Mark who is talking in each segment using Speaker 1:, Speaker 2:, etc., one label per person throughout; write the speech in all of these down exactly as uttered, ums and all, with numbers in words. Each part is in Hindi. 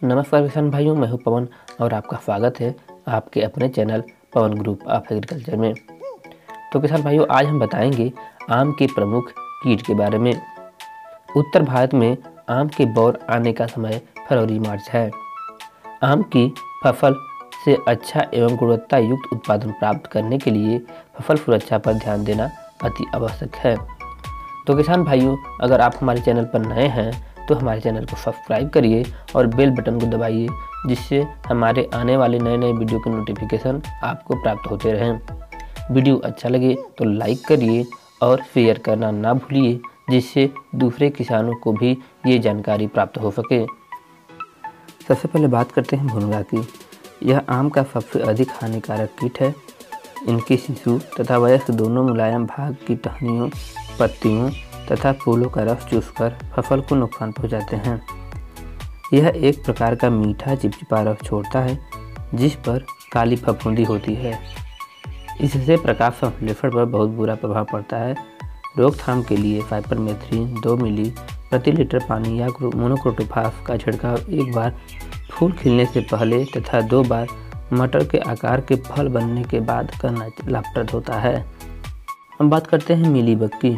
Speaker 1: नमस्कार किसान भाइयों, मैं हूं पवन और आपका स्वागत है आपके अपने channel Pawan group of agriculture में। तो किसान भाइयों, आज हम बताएंगे आम के प्रमुख कीट के बारे में। उत्तर भारत में आम के बौर आने का समय फरवरी मार्च है। आम की फसल से अच्छा एवं गुणवत्ता युक्त उत्पादन प्राप्त करने के लिए फसल सुरक्षा पर ध्यान देना अति आवश्यक है। तो किसान भाइयों, अगर आप हमारे चैनल पर नए हैं तो हमारे चैनल को सब्सक्राइब करिए और बेल बटन को दबाइए, जिससे हमारे आने वाले नए नए वीडियो के नोटिफिकेशन आपको प्राप्त होते रहें। वीडियो अच्छा लगे तो लाइक करिए और शेयर करना ना भूलिए, जिससे दूसरे किसानों को भी ये जानकारी प्राप्त हो सके। सबसे पहले बात करते हैं भुनगा की। यह आम का सबसे अधिक हानिकारक कीट है। इनके शिशु तथा वयस्क दोनों मुलायम भाग की टहनियों, पत्तियों तथा फूलों का रस चूसकर फसल को नुकसान पहुंचाते हैं। यह एक प्रकार का मीठा चिपचिपा रस छोड़ता है, जिस पर काली फफूंदी होती है। इससे प्रकाश संश्लेषण पर बहुत बुरा प्रभाव पड़ता है। रोकथाम के लिए पाइपरमेथ्रिन दो मिली प्रति लीटर पानी या मोनोक्रोटोफास का छिड़काव एक बार फूल खिलने से पहले तथा दो बार मटर के आकार के फल बनने के बाद करना लाभप्रद होता है। हम बात करते हैं मीलीबग की।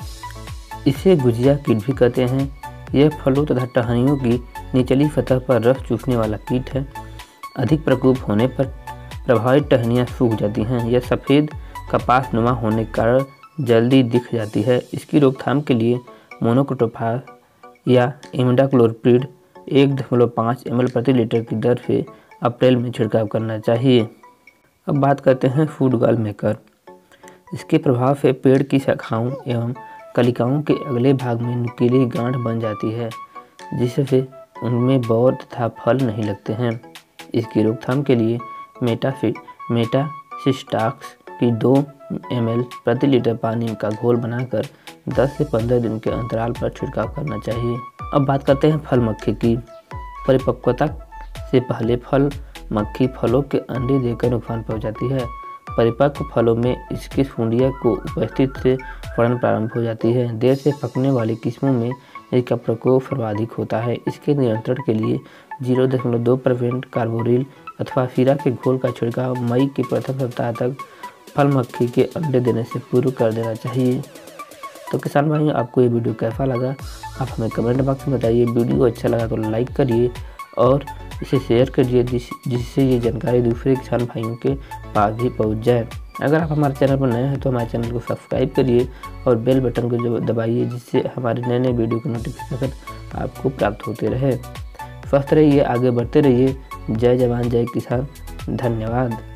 Speaker 1: इसे गुजिया कीट भी कहते हैं। यह फलों तथा टहनियों की निचली सतह पर रस चूसने वाला कीट है। अधिक प्रकोप होने पर प्रभावित टहनियाँ सूख जाती हैं। यह सफ़ेद कपास नुमा होने के कारण जल्दी दिख जाती है। इसकी रोकथाम के लिए मोनोक्रोटोफास या इमिडाक्लोप्रिड एक दशमलव पाँच एम एल प्रति लीटर की दर से अप्रैल में छिड़काव करना चाहिए। अब बात करते हैं फूड गॉल मेकर। इसके प्रभाव से पेड़ की शाखाओं एवं कलिकाओं के अगले भाग में नुकीली गांठ बन जाती है, जिससे उनमें बौर तथा फल नहीं लगते हैं। इसकी रोकथाम के लिए मेटाफि मेटासिस्टाक्स की दो एम एल प्रति लीटर पानी का घोल बनाकर दस से पंद्रह दिन के अंतराल पर छिड़काव करना चाहिए। अब बात करते हैं फल मक्खी की। परिपक्वता से पहले फल मक्खी फलों के अंडे देकर नुकसान पहुंचाती है। परिपक्व फलों में इसकी सूंडियाँ को उपस्थित से फड़न प्रारंभ हो जाती है। देर से पकने वाली किस्मों में इसका प्रकोप सर्वाधिक होता है। इसके नियंत्रण के लिए जीरो दशमलव दो परसेंट कार्बोरिल अथवा सीरा के घोल का छिड़काव मई के प्रथम सप्ताह तक फल मक्खी के अंडे देने से पूर्व कर देना चाहिए। तो किसान भाइयों, आपको ये वीडियो कैसा लगा आप हमें कमेंट बॉक्स में बताइए। वीडियो अच्छा लगा तो लाइक करिए और इसे शेयर करिए, जिस जिससे ये जानकारी दूसरे किसान भाइयों के पास भी पहुंच जाए। अगर आप हमारे चैनल पर नए हैं तो हमारे चैनल को सब्सक्राइब करिए और बेल बटन को दबाइए, जिससे हमारे नए नए वीडियो के नोटिफिकेशन आपको प्राप्त होते रहे। स्वस्थ रहिए, आगे बढ़ते रहिए। जय जवान जय किसान। धन्यवाद।